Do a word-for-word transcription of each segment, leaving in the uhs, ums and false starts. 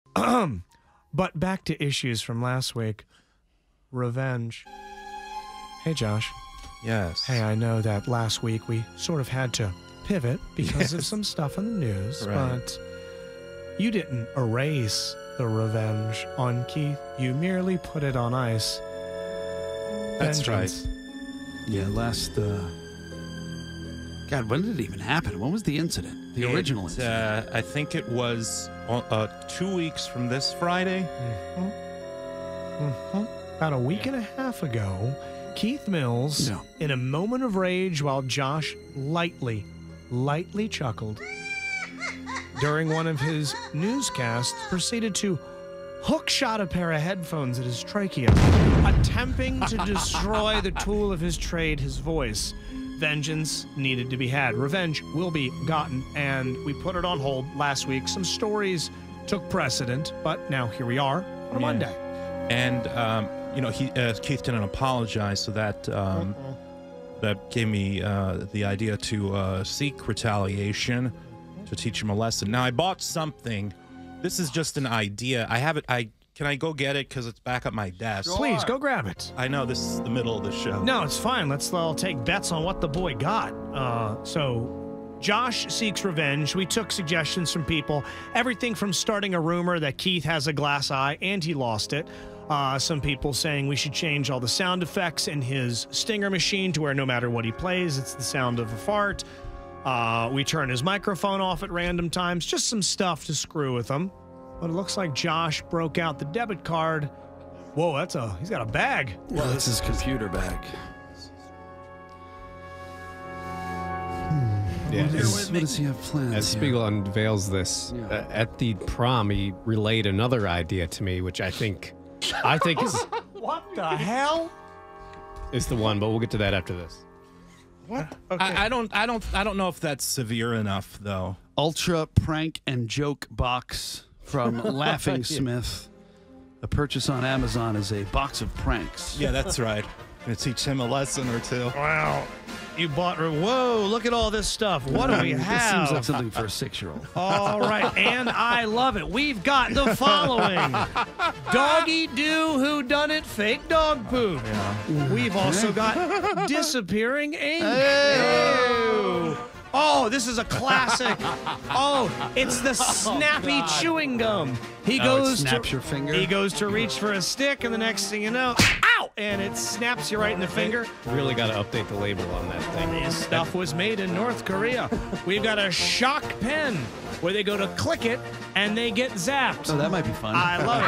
But back to issues from last week. Revenge. Hey, Josh. Yes. Hey, I know that last week we sort of had to pivot because yes. of some stuff in the news, right. but you didn't erase the revenge on Keith. You merely put it on ice. That's Vengeance. right. Yeah, last, uh... God, when did it even happen? When was the incident? The it, original incident? Uh, I think it was uh, two weeks from this Friday. Mm-hmm. Mm-hmm. About a week yeah. and a half ago, Keith Mills, no. in a moment of rage while Josh lightly, lightly chuckled, during one of his newscasts, proceeded to hookshot a pair of headphones at his trachea, attempting to destroy the tool of his trade, his voice. Vengeance needed to be had. Revenge will be gotten, and we put it on hold last week. Some stories took precedent, but now here we are on a yeah. Monday. And, um, you know, he, uh, Keith didn't apologize, so that um, uh-uh. that gave me uh, the idea to uh, seek retaliation, to teach him a lesson. Now, I bought something. This is just an idea. I have it. I Can I go get it? Because it's back at my desk. Sure. Please, go grab it. I know this is the middle of the show. No, it's fine. Let's all take bets on what the boy got. Uh, so, Josh seeks revenge. We took suggestions from people. Everything from starting a rumor that Keith has a glass eye and he lost it. Uh, some people saying we should change all the sound effects in his stinger machine to where no matter what he plays, it's the sound of a fart. Uh, we turn his microphone off at random times. Just some stuff to screw with him. But it looks like Josh broke out the debit card. Whoa, that's a, he's got a bag. Well, that's his computer bag. Yeah, what, as, is, what does he have planned? as Spiegel unveils this, yeah. uh, at the prom, he relayed another idea to me, which I think, I think is... What the hell? Is the one, but we'll get to that after this. What? Okay. I, I don't. I don't. I don't know if that's severe enough, though. Ultra prank and joke box from Laughing yeah. Smith. A purchase on Amazon is a box of pranks. Yeah, that's right. Gonna teach him a lesson or two. Wow. You bought... Whoa, look at all this stuff. What do we have? This seems like something for a six-year-old. All right, and I love it. We've got the following. Doggy Doo Who Done It Fake Dog Poop. Yeah. We've also got Disappearing Ink. Hey. Oh, this is a classic. Oh, it's the snappy oh, chewing gum. He oh, goes it snaps to your finger. He goes to reach for a stick, and the next thing you know, ow! And it snaps you right in the finger. Really got to update the label on that thing. This stuff was made in North Korea. We've got a shock pen where they go to click it and they get zapped. Oh, that might be fun. I love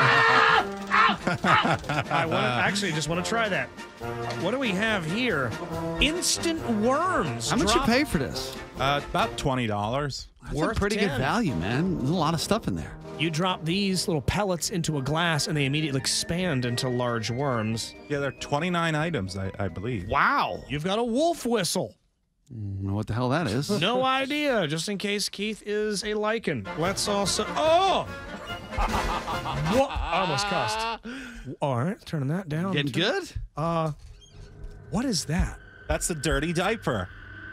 it. I want to actually just want to try that. What do we have here? Instant worms. How much Drop- you pay for this? Uh, about twenty dollars. That's Worth a pretty ten. good value, man. There's a lot of stuff in there. You drop these little pellets into a glass and they immediately expand into large worms. Yeah, there are twenty-nine items, I, I believe. Wow. You've got a wolf whistle. I don't know what the hell that is. No idea, just in case Keith is a lichen. Let's also... Oh! What? I almost cussed. All right, turning that down. Getting good? Uh, what is that? That's the dirty diaper.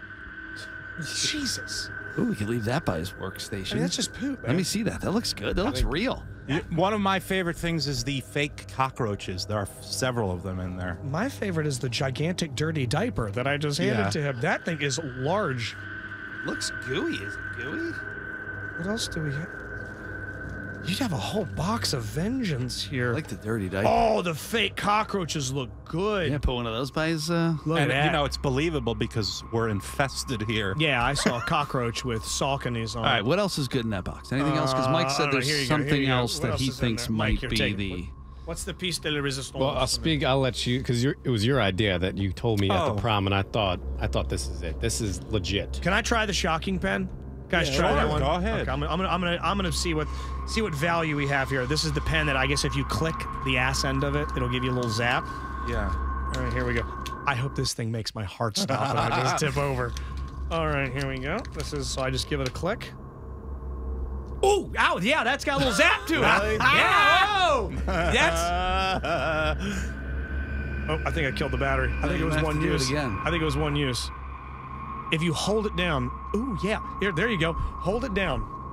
Jesus. Ooh, we could leave that by his workstation. I mean, that's just poop, man. Let me see that. That looks good. That looks real. One of my favorite things is the fake cockroaches. There are several of them in there. My favorite is the gigantic dirty diaper that I just handed Yeah. to him. That thing is large. Looks gooey. Is it gooey? What else do we have? You'd have a whole box of vengeance here. I like the dirty diaper. Oh, the fake cockroaches look good. Yeah, put one of those by his... Uh... Look And, at that. you know, it's believable because we're infested here. Yeah, I saw a cockroach with Saucony's on. All right, what else is good in that box? Anything else? Because Mike Uh, I said don't know. Here there's you go, here something you go. else What that else he is in thinks there? Mike, might here, be take it. the... What's the piece de la resistance? Well, I'll speak. I'll let you, because it was your idea that you told me at Oh. the prom, and I thought, I thought this is it. This is legit. Can I try the shocking pen? Guys, Yeah, try sure. that one. Go ahead. Okay, I'm gonna, I'm gonna, I'm gonna, I'm gonna see what, see what value we have here. This is the pen that I guess if you click the ass end of it, it'll give you a little zap. Yeah. All right, here we go. I hope this thing makes my heart stop and I just tip over. All right, here we go. This is so I just give it a click. Ooh, ow, yeah, that's got a little zap to it. Really? Yeah, oh, that's. Oh, I think I killed the battery. I think it was have one to do it use. again. I think it was one use. If you hold it down, ooh, yeah, here, there you go. Hold it down.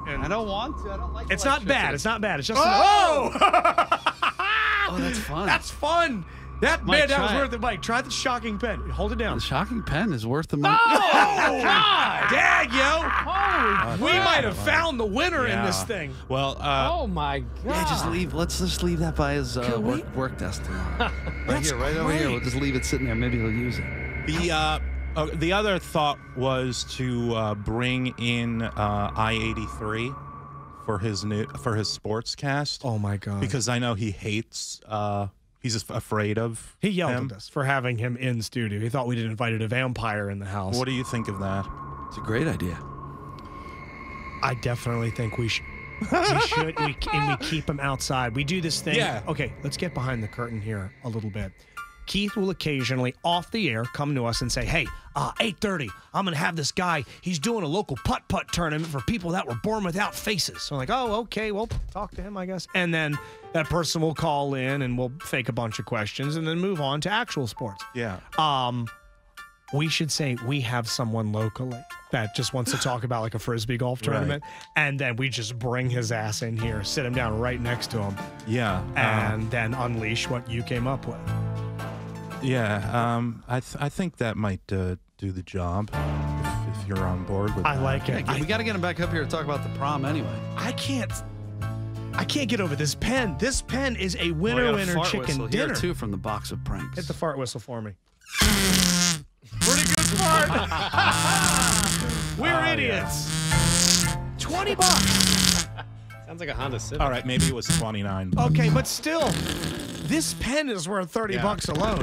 And I don't want to. I don't like it's not bad. electricity. It's not bad. It's just Oh! oh, Oh, that's fun. that's fun. That Mike, man, that was try worth it. it. Mike, try the shocking pen. Hold it down. The shocking pen is worth the money. Oh, God! Dag, yo! Holy We might have found the winner in Yeah. this thing. Well, uh, Oh my god. Yeah, just leave. Let's just leave that by his uh, Can we- work, work desk. Right That's here, right over here. great. We'll just leave it sitting there. Maybe he'll use it. the uh, uh, the other thought was to uh, bring in uh, I eighty-three for his new for his sports cast. Oh my God! Because I know he hates. Uh, he's just afraid of. he yelled him. at us for having him in studio. He thought we'd invited a vampire in the house. What do you think of that? It's a great idea. I definitely think we should. we should, we, and we keep him outside. We do this thing. Yeah. Okay, let's get behind the curtain here a little bit. Keith will occasionally, off the air, come to us and say, hey, uh, eight thirty, I'm going to have this guy. He's doing a local putt-putt tournament for people that were born without faces. So I'm like, oh, okay, well, talk to him, I guess. And then that person will call in and we'll fake a bunch of questions and then move on to actual sports. Yeah. Um, we should say we have someone locally that just wants to talk about like a Frisbee golf tournament. And then we just bring his ass in here, sit him down right next to him, Yeah. uh, and then unleash what you came up with. yeah. Um, I th- I think that might uh, do the job if, if you're on board with I that. like it. Yeah, I, we got to get him back up here to talk about the prom anyway. I can't. I can't get over this pen. This pen is a winner Well, I got a winner fart chicken whistle dinner. here too from the box of pranks. Hit the fart whistle for me. Pretty good fart. We're Oh, idiots. Twenty bucks. Sounds like a Honda Civic. All right, maybe it was twenty-nine. bucks. Okay, but still, this pen is worth thirty Yeah. bucks alone.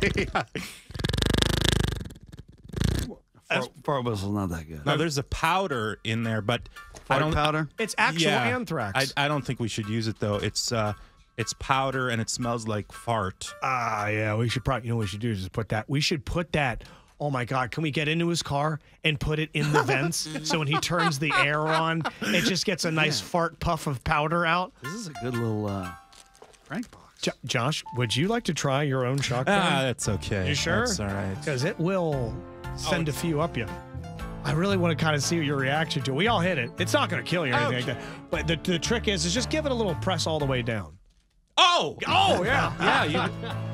fart, fart whistle's not that good. No, there's a powder in there, but I Fart don't. powder. It's actual yeah, anthrax. I, I don't think we should use it though. It's uh, it's powder and it smells like fart. Ah, yeah, we should probably, you know what we should do is just put that, we should put that, oh my God, can we get into his car and put it in the vents so when he turns the air on, it just gets a nice fart puff of powder out? This is a good little uh, prank box. Jo- Josh, would you like to try your own Ah, shotgun? that's okay. You sure? That's all right. Because it will send a few up you. I really want to kind of see your reaction to it. We all hit it. It's not going to kill you or anything like that. But the, the trick is, is just give it a little press all the way down. Oh, Oh, yeah. yeah. You,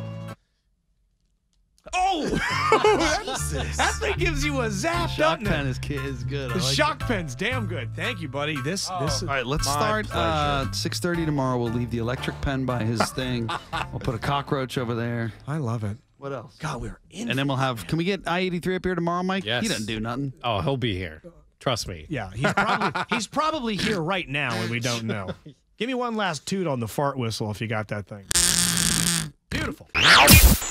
Oh! That thing gives you a zap, Shock doesn't it? pen is, ki- is good. I The like shock pen's damn good. Thank you, buddy. This this is All right, let's My start pleasure. uh, six thirty tomorrow. We'll leave the electric pen by his thing. We'll put a cockroach over there. I love it. What else? God, we're in. And then we'll have. Can we get I eighty-three up here tomorrow, Mike? Yes. He doesn't do nothing. Oh, he'll be here. Trust me. Yeah, he's probably he's probably here right now and we don't know. Give me one last toot on the fart whistle if you got that thing. Beautiful.